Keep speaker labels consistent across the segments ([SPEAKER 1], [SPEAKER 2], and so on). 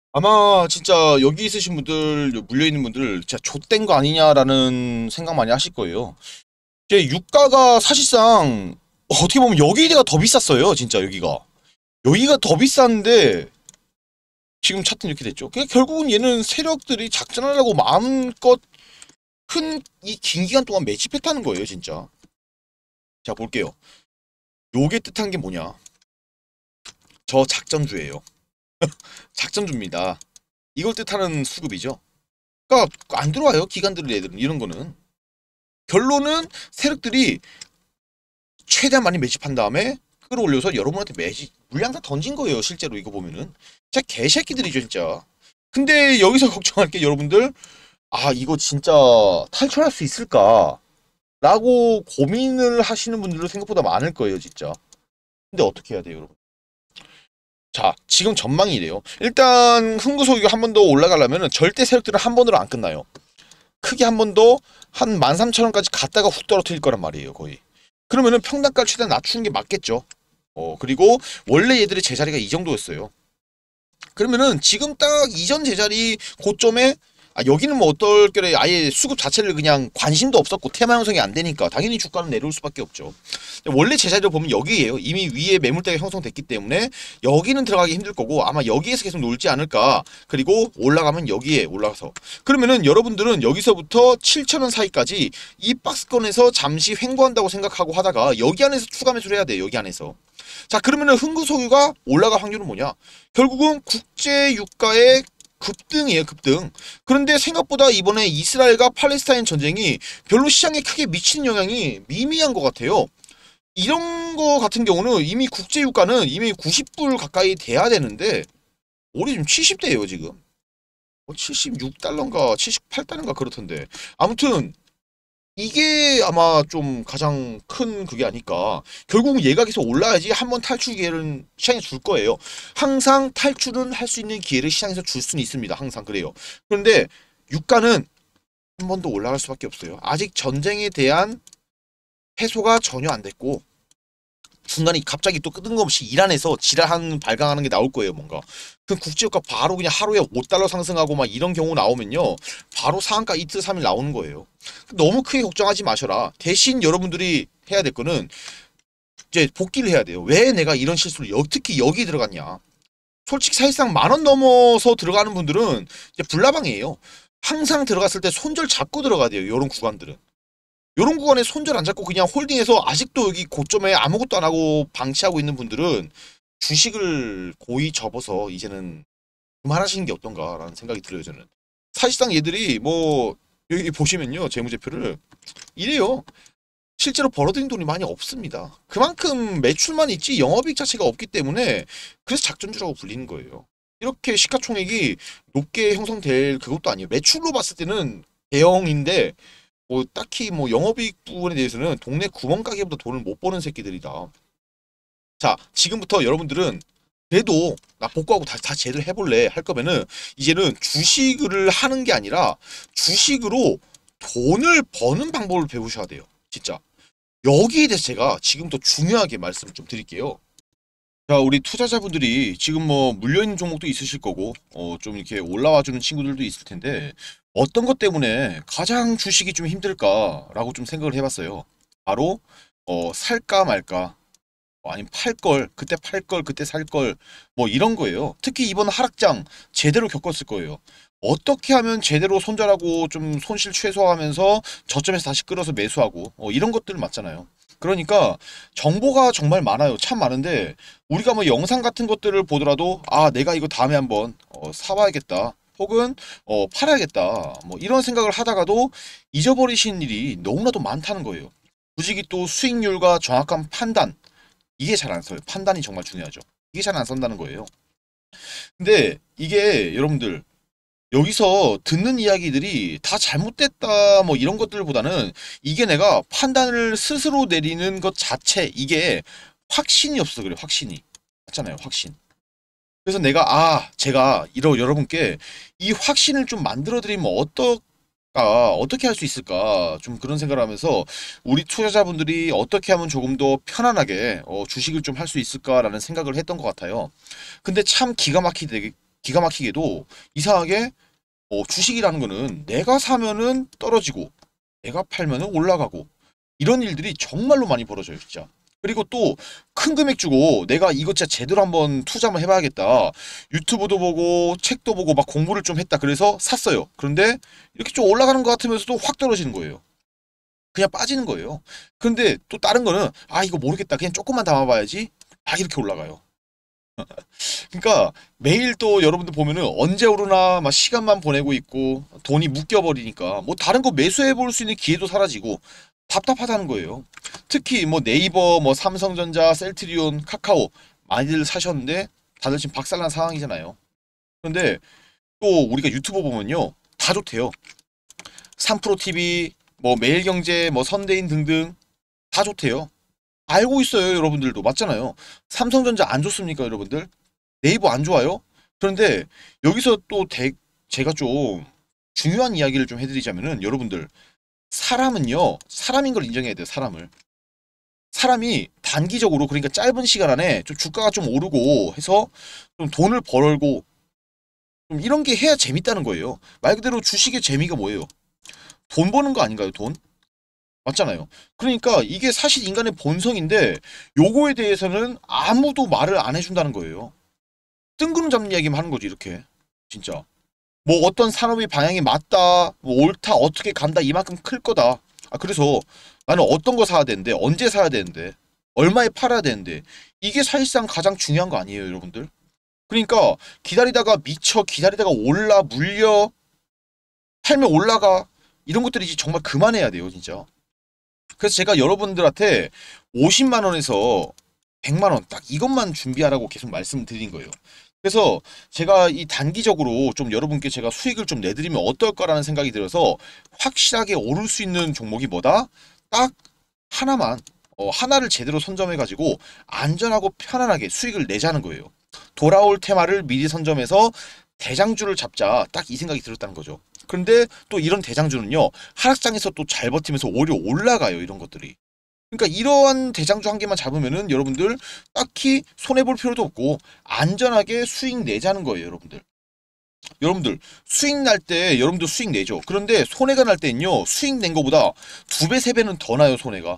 [SPEAKER 1] 아마 진짜 여기 있으신 분들, 물려있는 분들, 진짜 좆된 거 아니냐라는 생각 많이 하실 거예요. 이제 유가가 사실상 어떻게 보면 여기가 더 비쌌어요, 진짜 여기가. 여기가 더 비싼데 지금 차트 이렇게 됐죠. 결국은 얘는 세력들이 작전하려고 마음껏 큰 이 긴 기간 동안 매집했다는 거예요, 진짜. 자, 볼게요. 요게 뜻한 게 뭐냐? 저 작전주예요. 작전주입니다. 이걸 뜻하는 수급이죠. 그러니까 안 들어와요, 기관들 애들은 이런 거는. 결론은 세력들이 최대한 많이 매집한 다음에 끌어올려서 여러분한테 매집 물량 다 던진 거예요, 실제로 이거 보면은. 진짜 개새끼들이죠, 진짜. 근데 여기서 걱정할 게 여러분들, 아 이거 진짜 탈출할 수 있을까? 라고 고민을 하시는 분들도 생각보다 많을 거예요, 진짜. 근데 어떻게 해야 돼요, 여러분? 자, 지금 전망이 이래요. 일단 흥구소유가 한 번 더 올라가려면 절대 세력들은 한 번으로 안 끝나요. 크게 한 번 더 한 13,000원까지 갔다가 훅 떨어뜨릴 거란 말이에요, 거의. 그러면은 평단가를 최대한 낮추는 게 맞겠죠. 그리고 원래 얘들의 제자리가 이 정도였어요. 그러면은 지금 딱 이전 제자리 고점에, 여기는 뭐 어떨 거래, 아예 수급 자체를 그냥 관심도 없었고 테마 형성이 안 되니까 당연히 주가는 내려올 수밖에 없죠. 원래 제자리를 보면 여기에요. 이미 위에 매물대가 형성됐기 때문에 여기는 들어가기 힘들 거고 아마 여기에서 계속 놀지 않을까. 그리고 올라가면 여기에 올라가서, 그러면은 여러분들은 여기서부터 7,000원 사이까지 이 박스권에서 잠시 횡보한다고 생각하고 하다가 여기 안에서 추가 매수를 해야 돼요, 여기 안에서. 자, 그러면은 흥구소유가 올라갈 확률은 뭐냐? 결국은 국제 유가의 급등이에요, 급등. 그런데 생각보다 이번에 이스라엘과 팔레스타인 전쟁이 별로 시장에 크게 미치는 영향이 미미한 것 같아요. 이런 거 같은 경우는 이미 국제 유가는 이미 90불 가까이 돼야 되는데 올해 지금 70대예요, 지금. 76달러인가 78달러인가 그렇던데. 아무튼 이게 아마 좀 가장 큰 그게 아닐까. 결국은 얘가 계속 올라야지 한번 탈출 기회를 시장에 줄 거예요. 항상 탈출은 할 수 있는 기회를 시장에서 줄 수는 있습니다. 항상 그래요. 그런데 유가는 한 번 더 올라갈 수밖에 없어요. 아직 전쟁에 대한 해소가 전혀 안 됐고 중간에 갑자기 또 뜬금없이 이란에서 지랄하는 발광하는 게 나올 거예요, 뭔가. 그 국제유가 바로 그냥 하루에 5달러 상승하고 막 이런 경우 나오면요, 바로 상한가 이틀 3일 나오는 거예요. 너무 크게 걱정하지 마셔라. 대신 여러분들이 해야 될 거는 이제 복귀를 해야 돼요. 왜 내가 이런 실수를 특히 여기 들어갔냐. 솔직히 사실상 10,000원 넘어서 들어가는 분들은 이제 불나방이에요. 항상 들어갔을 때 손절 잡고 들어가야 돼요, 이런 구간들은. 요런 구간에 손절 안 잡고 그냥 홀딩해서 아직도 여기 고점에 아무것도 안 하고 방치하고 있는 분들은 주식을 고이 접어서 이제는 그만하시는 게 어떤가라는 생각이 들어요, 저는. 사실상 얘들이 뭐 여기 보시면요, 재무제표를 이래요. 실제로 벌어들인 돈이 많이 없습니다. 그만큼 매출만 있지 영업이익 자체가 없기 때문에 그래서 작전주라고 불리는 거예요. 이렇게 시가총액이 높게 형성될 그것도 아니에요. 매출로 봤을 때는 대형인데 뭐 딱히 뭐 영업이익 부분에 대해서는 동네 구멍가게보다 돈을 못 버는 새끼들이다. 자, 지금부터 여러분들은 그래도 나 복구하고 다 제대로 해볼래 할 거면은 이제는 주식을 하는 게 아니라 주식으로 돈을 버는 방법을 배우셔야 돼요. 진짜. 여기에 대해서 제가 지금부터 중요하게 말씀을 좀 드릴게요. 자, 우리 투자자분들이 지금 뭐 물려있는 종목도 있으실 거고, 좀 이렇게 올라와주는 친구들도 있을 텐데, 어떤 것 때문에 가장 주식이 좀 힘들까라고 좀 생각을 해봤어요. 바로, 살까 말까, 아니면 팔 걸, 그때 팔 걸, 그때 살 걸, 뭐 이런 거예요. 특히 이번 하락장 제대로 겪었을 거예요. 어떻게 하면 제대로 손절하고 좀 손실 최소화하면서 저점에서 다시 끌어서 매수하고, 이런 것들 맞잖아요. 그러니까 정보가 정말 많아요. 참 많은데 우리가 뭐 영상 같은 것들을 보더라도 아 내가 이거 다음에 한번 사봐야겠다. 혹은 팔아야겠다. 뭐 이런 생각을 하다가도 잊어버리신 일이 너무나도 많다는 거예요. 굳이 또 수익률과 정확한 판단, 이게 잘 안 써요. 판단이 정말 중요하죠. 이게 잘 안 쓴다는 거예요. 근데 이게 여러분들 여기서 듣는 이야기들이 다 잘못됐다 뭐 이런 것들보다는 이게 내가 판단을 스스로 내리는 것 자체, 이게 확신이 없어 그래. 확신이 맞잖아요, 확신. 그래서 내가 제가 여러분께 이 확신을 좀 만들어 드리면 어떻게 할 수 있을까 좀 그런 생각을 하면서 우리 투자자분들이 어떻게 하면 조금 더 편안하게 주식을 좀 할 수 있을까라는 생각을 했던 것 같아요. 근데 참 기가 막히게 기가 막히게도 이상하게 주식이라는 거는 내가 사면은 떨어지고 내가 팔면은 올라가고 이런 일들이 정말로 많이 벌어져요, 진짜. 그리고 또 큰 금액 주고 내가 이거 진짜 제대로 한번 투자 한번 해봐야겠다. 유튜브도 보고 책도 보고 막 공부를 좀 했다. 그래서 샀어요. 그런데 이렇게 좀 올라가는 것 같으면서도 확 떨어지는 거예요. 그냥 빠지는 거예요. 근데 또 다른 거는 이거 모르겠다. 그냥 조금만 담아봐야지. 이렇게 올라가요. 그러니까 매일 또 여러분들 보면은 언제 오르나 막 시간만 보내고 있고 돈이 묶여버리니까 뭐 다른 거 매수해 볼 수 있는 기회도 사라지고 답답하다는 거예요. 특히 뭐 네이버, 뭐 삼성전자, 셀트리온, 카카오 많이들 사셨는데 다들 지금 박살난 상황이잖아요. 그런데 또 우리가 유튜브 보면요 다 좋대요. 3프로TV, 뭐 매일경제, 뭐 선대인 등등 다 좋대요. 알고 있어요, 여러분들도. 맞잖아요. 삼성전자 안 좋습니까, 여러분들? 네이버 안 좋아요? 그런데 여기서 또 제가 좀 중요한 이야기를 좀 해드리자면은 여러분들 사람은요 사람인 걸 인정해야 돼요. 사람이 단기적으로 그러니까 짧은 시간 안에 좀 주가가 좀 오르고 해서 좀 돈을 벌고 좀 이런 게 해야 재밌다는 거예요. 말 그대로 주식의 재미가 뭐예요? 돈 버는 거 아닌가요? 돈? 맞잖아요. 그러니까 이게 사실 인간의 본성인데 요거에 대해서는 아무도 말을 안 해준다는 거예요. 뜬구름 잡는 이야기만 하는 거지 이렇게. 진짜. 뭐 어떤 산업의 방향이 맞다, 뭐 옳다, 어떻게 간다, 이만큼 클 거다. 그래서 나는 어떤 거 사야 되는데, 언제 사야 되는데, 얼마에 팔아야 되는데, 이게 사실상 가장 중요한 거 아니에요, 여러분들? 그러니까 기다리다가 미쳐, 기다리다가 올라, 물려, 팔면 올라가, 이런 것들이 이제 정말 그만해야 돼요, 진짜. 그래서 제가 여러분들한테 50만 원에서 100만 원 딱 이것만 준비하라고 계속 말씀드린 거예요. 그래서 제가 이 단기적으로 좀 여러분께 제가 수익을 좀 내드리면 어떨까라는 생각이 들어서 확실하게 오를 수 있는 종목이 뭐다? 딱 하나만 하나를 제대로 선점해가지고 안전하고 편안하게 수익을 내자는 거예요. 돌아올 테마를 미리 선점해서 대장주를 잡자. 딱 이 생각이 들었다는 거죠. 그런데 또 이런 대장주는요. 하락장에서 또 잘 버티면서 오히려 올라가요. 이런 것들이. 그러니까 이러한 대장주 한 개만 잡으면은 여러분들 딱히 손해볼 필요도 없고 안전하게 수익 내자는 거예요, 여러분들. 여러분들 수익 날 때 여러분들 수익 내죠. 그런데 손해가 날 때는요. 수익 낸 거보다 2배, 3배는 더 나요, 손해가.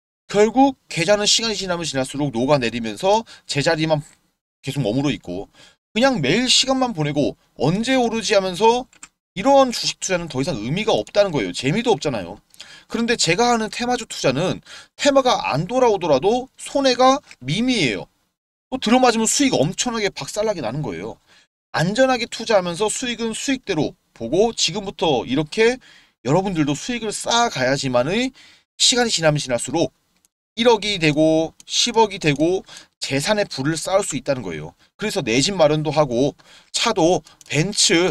[SPEAKER 1] 결국 계좌는 시간이 지나면 지날수록 녹아내리면서 제자리만 계속 머무르 있고 그냥 매일 시간만 보내고 언제 오르지 하면서 이런 주식 투자는 더 이상 의미가 없다는 거예요. 재미도 없잖아요. 그런데 제가 하는 테마주 투자는 테마가 안 돌아오더라도 손해가 미미해요. 또 들어맞으면 수익 엄청나게 박살나게 나는 거예요. 안전하게 투자하면서 수익은 수익대로 보고 지금부터 이렇게 여러분들도 수익을 쌓아가야지만의 시간이 지나면 지날수록 1억이 되고 10억이 되고 재산의 부를 쌓을 수 있다는 거예요. 그래서 내 집 마련도 하고 차도 벤츠,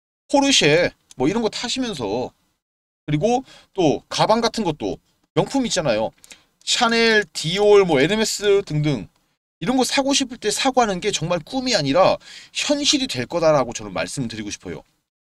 [SPEAKER 1] 포르쉐 뭐 이런 거 타시면서 그리고 또 가방 같은 것도 명품 있잖아요. 샤넬, 디올, 뭐 에르메스 등등 이런 거 사고 싶을 때 사고 하는 게 정말 꿈이 아니라 현실이 될 거다라고 저는 말씀드리고 싶어요.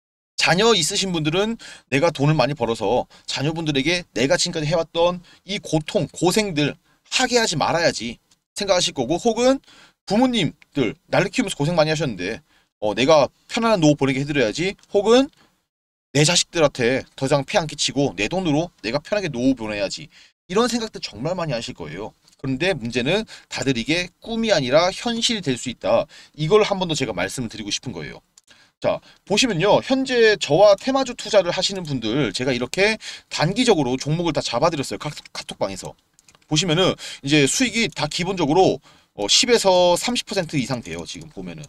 [SPEAKER 1] 자녀 있으신 분들은 내가 돈을 많이 벌어서 자녀분들에게 내가 지금까지 해왔던 이 고통, 고생들 하게 하지 말아야지 생각하실 거고 혹은 부모님들 날를 키우면서 고생 많이 하셨는데 내가 편안한 노후 보내게 해드려야지 혹은 내 자식들한테 더 이상 폐 안 끼치고 내 돈으로 내가 편하게 노후 보내야지 이런 생각들 정말 많이 하실 거예요. 그런데 문제는 다들 이게 꿈이 아니라 현실이 될 수 있다. 이걸 한 번 더 제가 말씀을 드리고 싶은 거예요. 자, 보시면요. 현재 저와 테마주 투자를 하시는 분들 제가 이렇게 단기적으로 종목을 다 잡아드렸어요. 카톡방에서. 보시면은 이제 수익이 다 기본적으로 10에서 30% 이상 돼요. 지금 보면은.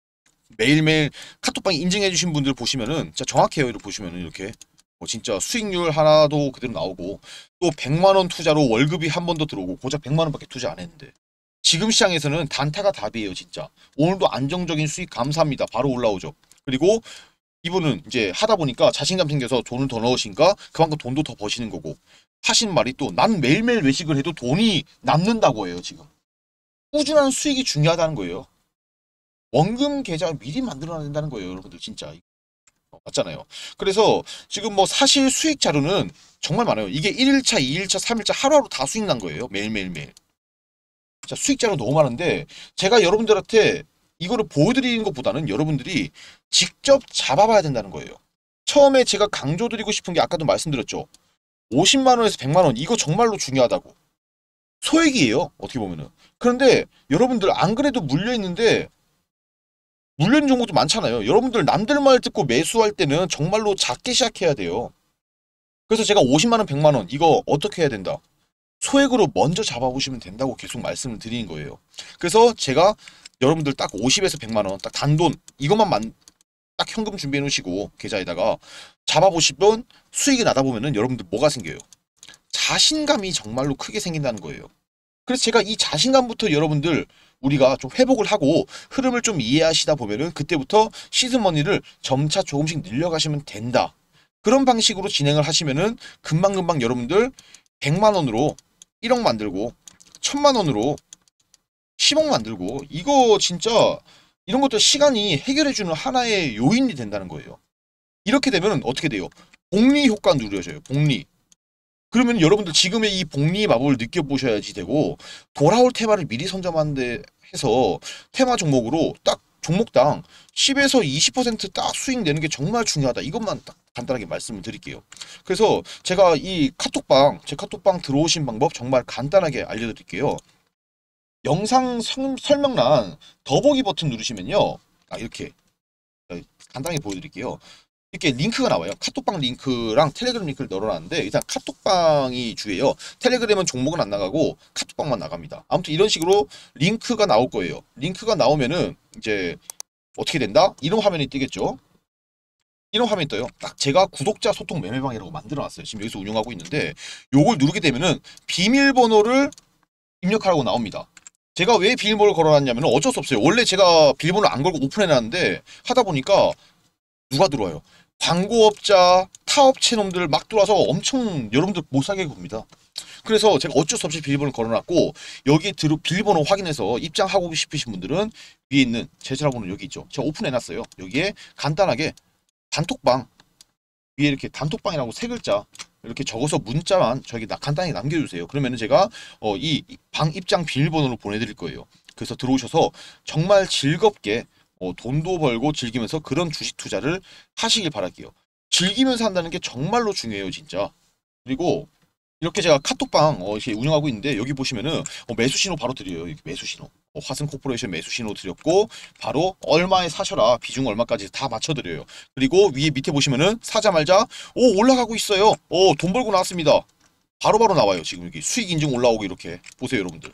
[SPEAKER 1] 매일매일 카톡방 인증해주신 분들 보시면은 진짜 정확해요. 이렇게 보시면은 이렇게. 진짜 수익률 하나도 그대로 나오고 또 100만 원 투자로 월급이 한 번 더 들어오고 고작 100만 원밖에 투자 안 했는데 지금 시장에서는 단타가 답이에요. 진짜. 오늘도 안정적인 수익 감사합니다. 바로 올라오죠. 그리고 이분은 이제 하다 보니까 자신감 생겨서 돈을 더 넣으시니까 그만큼 돈도 더 버시는 거고 하신 말이 또 난 매일매일 외식을 해도 돈이 남는다고 해요. 지금 꾸준한 수익이 중요하다는 거예요. 원금 계좌 미리 만들어놔야 된다는 거예요. 여러분들 진짜 맞잖아요. 그래서 지금 뭐 사실 수익 자료는 정말 많아요. 이게 1일차, 2일차, 3일차 하루하루 다 수익 난 거예요. 매일매일매일. 자, 수익 자료 너무 많은데 제가 여러분들한테 이거를 보여드리는 것보다는 여러분들이 직접 잡아봐야 된다는 거예요. 처음에 제가 강조드리고 싶은 게 아까도 말씀드렸죠. 50만 원에서 100만 원 이거 정말로 중요하다고. 소액이에요. 어떻게 보면은. 그런데 여러분들 안 그래도 물려 있는데 물려있는 종목도 많잖아요. 여러분들 남들 말 듣고 매수할 때는 정말로 작게 시작해야 돼요. 그래서 제가 50만 원, 100만 원 이거 어떻게 해야 된다? 소액으로 먼저 잡아보시면 된다고 계속 말씀을 드리는 거예요. 그래서 제가 여러분들 딱 50에서 100만 원 딱 단돈 이것만 딱 현금 준비해 놓으시고 계좌에다가 잡아보시면 수익이 나다 보면은 여러분들 뭐가 생겨요? 자신감이 정말로 크게 생긴다는 거예요. 그래서 제가 이 자신감부터 여러분들 우리가 좀 회복을 하고 흐름을 좀 이해하시다 보면은 그때부터 시드머니를 점차 조금씩 늘려가시면 된다. 그런 방식으로 진행을 하시면은 금방금방 여러분들 100만 원으로 1억 만들고 1000만 원으로 10억 만들고 이거 진짜 이런 것도 시간이 해결해주는 하나의 요인이 된다는 거예요. 이렇게 되면 어떻게 돼요? 복리 효과 누려져요. 복리. 그러면 여러분들 지금의 이 복리의 마법을 느껴보셔야지 되고 돌아올 테마를 미리 선점하는데 해서 테마 종목으로 딱 종목당 10에서 20%딱 수익 내는 게 정말 중요하다. 이것만 딱 간단하게 말씀을 드릴게요. 그래서 제가 이 카톡방, 제 카톡방 들어오신 방법 정말 간단하게 알려드릴게요. 영상 설명란 더보기 버튼 누르시면요. 이렇게 간단하게 보여드릴게요. 이렇게 링크가 나와요. 카톡방 링크랑 텔레그램 링크를 넣어놨는데 일단 카톡방이 주예요. 텔레그램은 종목은 안 나가고 카톡방만 나갑니다. 아무튼 이런 식으로 링크가 나올 거예요. 링크가 나오면은 이제 어떻게 된다? 이런 화면이 뜨겠죠. 이런 화면이 떠요. 딱 제가 구독자 소통 매매방이라고 만들어놨어요. 지금 여기서 운영하고 있는데 요걸 누르게 되면은 비밀번호를 입력하라고 나옵니다. 제가 왜 비밀번호를 걸어놨냐면 어쩔 수 없어요. 원래 제가 비밀번호를 안 걸고 오픈해놨는데 하다 보니까 누가 들어와요? 광고업자, 타업체 놈들 막 들어와서 엄청 여러분들 못 사게 굽니다. 그래서 제가 어쩔 수 없이 비밀번호 걸어놨고 여기 비밀번호 확인해서 입장하고 싶으신 분들은 위에 있는 제 전화번호 여기 있죠. 제가 오픈해놨어요. 여기에 간단하게 단톡방 위에 이렇게 단톡방이라고 세 글자 이렇게 적어서 문자만 저에게 간단히 남겨주세요. 그러면은 제가 이 방 입장 비밀번호를 보내드릴 거예요. 그래서 들어오셔서 정말 즐겁게 돈도 벌고 즐기면서 그런 주식 투자를 하시길 바랄게요. 즐기면서 한다는 게 정말로 중요해요, 진짜. 그리고 이렇게 제가 카톡방 이렇게 운영하고 있는데 여기 보시면은 매수 신호 바로 드려요. 이렇게 매수 신호. 화승 코퍼레이션 매수 신호 드렸고 바로 얼마에 사셔라 비중 얼마까지 다 맞춰드려요. 그리고 위에 밑에 보시면은 사자말자 올라가고 있어요. 돈 벌고 나왔습니다. 바로바로 나와요. 지금 이렇게 수익 인증 올라오고 이렇게 보세요, 여러분들.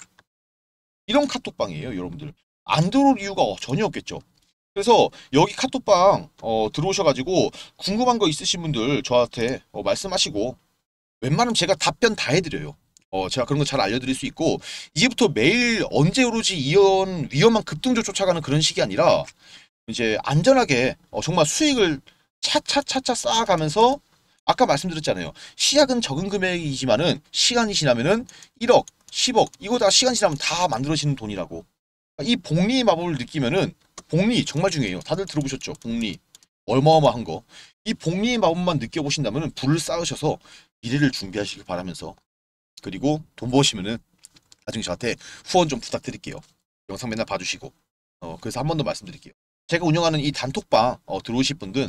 [SPEAKER 1] 이런 카톡방이에요, 여러분들. 안 들어올 이유가 전혀 없겠죠. 그래서 여기 카톡방 들어오셔가지고 궁금한 거 있으신 분들 저한테 말씀하시고 웬만하면 제가 답변 다 해드려요. 제가 그런 거 잘 알려드릴 수 있고 이제부터 매일 언제 오르지 이런 위험한 급등조 쫓아가는 그런 식이 아니라 이제 안전하게 정말 수익을 차차차차 쌓아가면서 아까 말씀드렸잖아요. 시작은 적은 금액이지만은 시간이 지나면은 1억, 10억 이거 다 시간 지나면 다 만들어지는 돈이라고. 이 복리의 마법을 느끼면은 복리 정말 중요해요. 다들 들어보셨죠? 복리 어마어마한 거. 이 복리의 마법만 느껴보신다면 불을 쌓으셔서 미래를 준비하시길 바라면서 그리고 돈 버시면은 나중에 저한테 후원 좀 부탁드릴게요. 영상 맨날 봐주시고 그래서 한 번 더 말씀드릴게요. 제가 운영하는 이 단톡방 들어오실 분들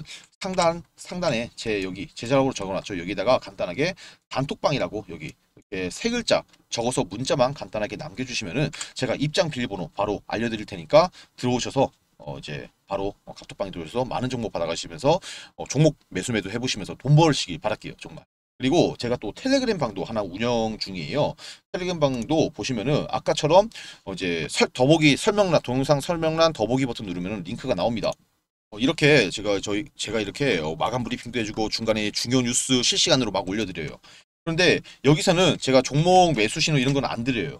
[SPEAKER 1] 상단에 여기 제자락으로 적어놨죠. 여기다가 간단하게 단톡방이라고 여기 이렇게 세 글자 적어서 문자만 간단하게 남겨주시면은 제가 입장 비밀번호 바로 알려드릴 테니까 들어오셔서 이제 바로 카톡방에 들어오셔서 많은 정보 받아가시면서 종목 매수 해보시면서 돈 벌시길 바랄게요. 정말. 그리고 제가 또 텔레그램 방도 하나 운영 중이에요. 텔레그램 방도 보시면은 아까처럼 이제 더보기 설명란 동영상 설명란 더보기 버튼 누르면은 링크가 나옵니다. 이렇게 제가 이렇게 마감 브리핑도 해주고 중간에 중요 뉴스 실시간으로 막 올려드려요. 그런데 여기서는 제가 종목 매수 신호 이런 건 안 드려요.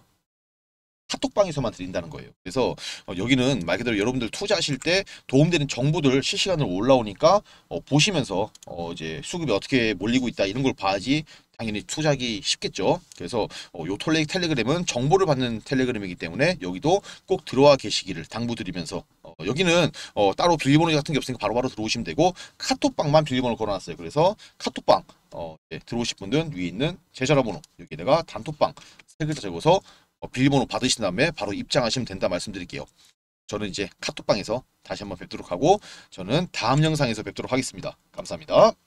[SPEAKER 1] 카톡방에서만 드린다는 거예요. 그래서 여기는 말 그대로 여러분들 투자하실 때 도움되는 정보들 실시간으로 올라오니까 보시면서 이제 수급이 어떻게 몰리고 있다 이런 걸 봐야지 당연히 투자하기 쉽겠죠. 그래서 요 텔레그램은 정보를 받는 텔레그램이기 때문에 여기도 꼭 들어와 계시기를 당부드리면서 여기는 따로 비밀번호 같은 게 없으니까 바로바로 들어오시면 되고 카톡방만 비밀번호 걸어놨어요. 그래서 카톡방 들어오실 분들은 위에 있는 제 전화번호 여기다가 단톡방 세 글자 적어서 비밀번호 받으신 다음에 바로 입장하시면 된다 말씀드릴게요. 저는 이제 카톡방에서 다시 한번 뵙도록 하고 저는 다음 영상에서 뵙도록 하겠습니다. 감사합니다.